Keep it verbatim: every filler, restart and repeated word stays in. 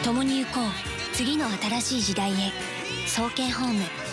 共に行こう、次の新しい時代へ。総研ホーム